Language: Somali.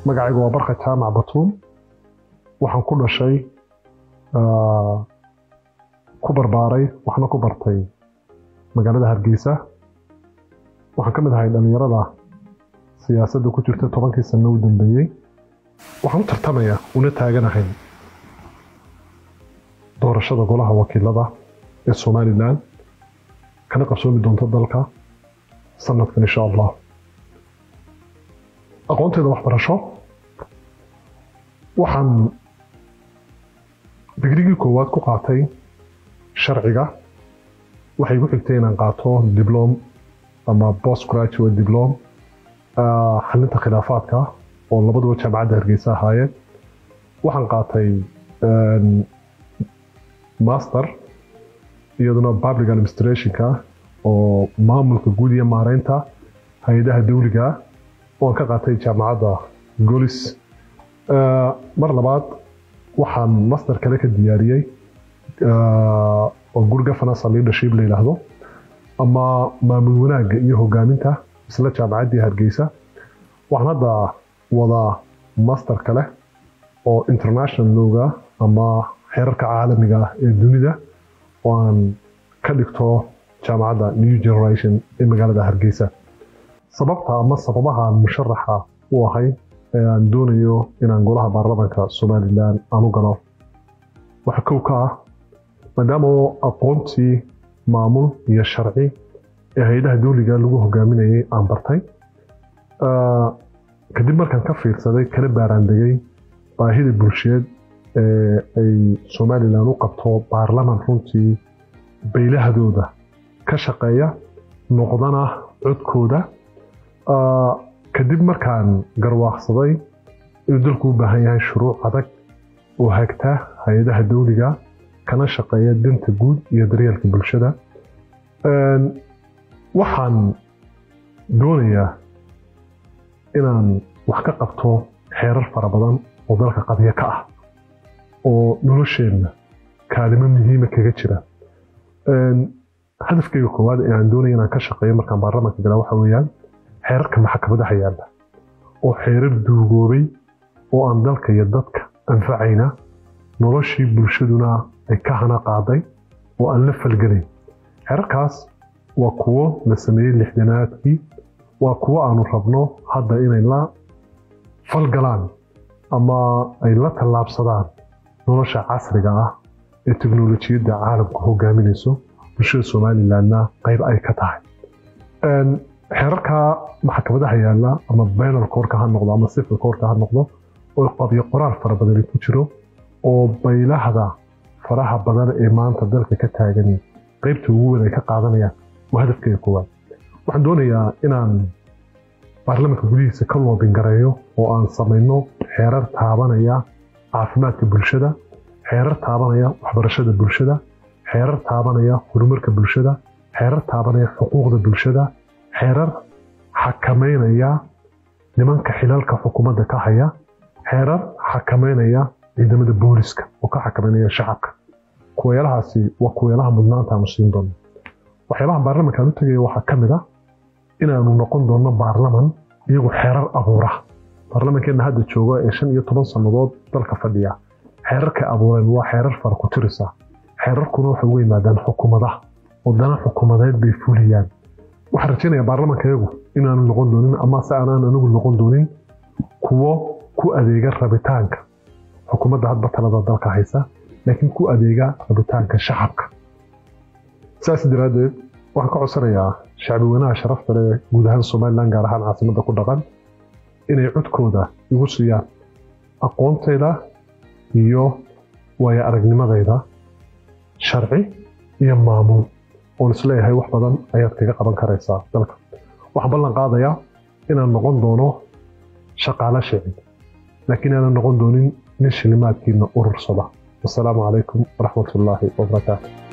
magacaygu waa Barka Jaamac Batuun waxaan ku dhashay ku barbaaray waxna ku bartay magaalada Hargeysa waxaan ka mid ahay dhalinyarada siyaasadda ku jirta 10 sano u dambeeyay waxaan u tartamayaa una taaganahay doorashada golaha wakiilada ee Soomaaliland kana qabsoomi doonta dalka sanadkan insha Allah aqoonteeda waxbarasho waxaan digriigii koowaad ku qaatay sharciga waxay ku xigtay inaan qaato diplom ama postgraduate diplom xalinta khilaafaadka oo labaduba jaamacadda Hargeysa ahaayeen waxaan qaatay master iyaduna public administration-ka oo maamulka guud iyo maareynta hay'adaha dawliga oo ka qaatay jaamacadda Golis mar labaad waxaan master kale ka diyaariyay oo good governance leadership la yiraahdo ama maamul wanaagga iyo hogaaminta isla jaamacadda Hargeysa waxaan hadda wada master kale oo international law ama xeerarka caalamiga ee dunida oo aan ka dhigto jaamacadda New Generation ee magaalada Hargeysa sababta ama sababaha musharaxa u ahay aan doonayo inaan golaha baarlamaanka Soomaaliland aanu galo waxa ka maadaama aqoontii maamul iyo sharci ee hay'adaha dawliga lagu hogaaminayay aan bartay kadib markaan ka fiirsaday kala baaraandegay baahida bulsheed ee ay Soomaaliland u qabto baarlamaan runtii beylahadooda ka shaqeeya noqdana codkooda kadib markaan garwaaqsaday inuu dalku u baahan yahay shuruuc adag oo hagta hay'adaha dawliga kana shaqeeya danta guud iyo daryeelka bulshada waxaan doonayaa inaan wax ka qabto xeerar fara badan oo dalka qadiya ka ah oo nolosheena kaalimo muhiim ah kaga jira hadafkayga koowaad ee aan doonayo inaan ka shaqeeyo markaan baarlamaanka galo waxa weeyaan xeerarka maxkamadaha yaalla oo xeerar duugoobay oo aan dalka iyo dadka anfacayna noloshii bulshaduna ay ka hana qaaday oo aan la falgalay xeerarkaas waa kuwo la sameeyay lixdanaadkii waa kuwo aanu rabno hadda inay la falgalaan ama ay la tallaabsadaan nolosha casriga ah ee teknolojiyadda caalamku hogaaminayso bulshada Soomaalilandna qayb ay ka tahay xeerarka maxkamadaha yaalla ama penal court-ka ha noqdo ama civil court-ka ha noqdo oo qadiyo qoraal fara badan ku jiro oo baylahada faraha badan ee maanta dalka ka taagan qaybta ugu weyn ay ka qaadanayaan waa hadafkayga koowaad waxaan doonayaa inaan baarlamaanka gudihiisa ka loobin gareeyo oo aan samayno xeerar taabanaya caafimaadka bulshada xeerar taabanaya waxbarashada bulshada xeerar taabanaya horumarka bulshada xeerar taabanaya xuquuqda bulshada xeerar xakameynaya nimanka xilalka xukuumadda ka haya xeerar xakameynaya ciidamada booliska oo ka xakameynaya shacabka kuweelahaasi waa kuweelaha mudnaanta aan siin doono waxyaabaha baarlamaanka aan u tagay waxaa ka mid ah inaanu noqon doono baarlamaan iyagu xeerar abuura baarlamaankeena hadda jooga ee 15 sanadood dalka fadhiya xeerarka abuureen waa xeerar fara ku tirisa xeerarkuna waxay u yimaadaan xukuumadaha wadana xukuumadeed bay fuliyaan waxaan rajaynayaa baarlamaanka iyagu inaanu noqon doonin ama si aanan anigu noqon doonin kuwo ku adeega rabitaanka xukuumadda hadba talada dalka haysa laakiin ku adeega rabitaanka shacabka saas daraadeed waxaan ka codsanayaa shacbi wanaha sharafta leh guud ahaan Soomaaliland gaar ahaan caasimadda ku dhaqan inay codkooda igu siiyaan aqoontayda iyo waayo aragnimadayda sharci iyo maamul oo isleeyahay wax badan ayaad kaga qaban karaysaa dalka waxaan ballan qaadayaa inaan noqon doono shaqaale shicib laakiin aanan noqon doonin nin shilimaadkiina urursada. Assalaamu calaykum waraxmatullaahi wabarakaatuh.